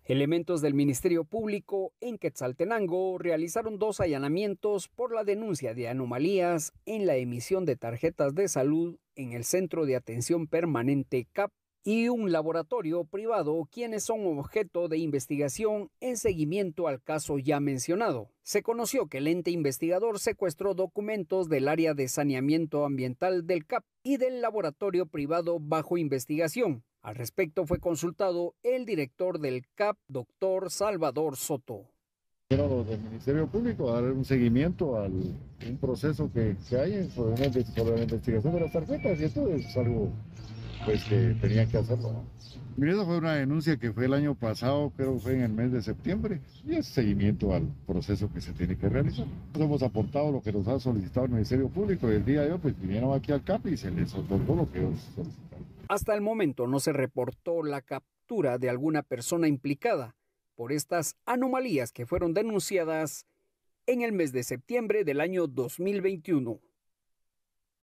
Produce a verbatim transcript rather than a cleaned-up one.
Elementos del Ministerio Público en Quetzaltenango realizaron dos allanamientos por la denuncia de anomalías en la emisión de tarjetas de salud en el Centro de Atención Permanente C A P y un laboratorio privado, quienes son objeto de investigación en seguimiento al caso ya mencionado. Se conoció que el ente investigador secuestró documentos del área de saneamiento ambiental del C A P y del laboratorio privado bajo investigación. Al respecto fue consultado el director del C A P, doctor Salvador Soto. Quiero los del Ministerio Público dar un seguimiento al un proceso que, que hay sobre, sobre la investigación de las tarjetas, y esto es algo pues que tenían que hacerlo, ¿no? Mira, esa fue una denuncia que fue el año pasado, creo que fue en el mes de septiembre, y es seguimiento al proceso que se tiene que realizar. Nosotros hemos aportado lo que nos ha solicitado el Ministerio Público, y el día de hoy pues vinieron aquí al C A P y se les otorgó lo que ellos solicitaron. Hasta el momento no se reportó la captura de alguna persona implicada por estas anomalías que fueron denunciadas en el mes de septiembre del año dos mil veintiuno.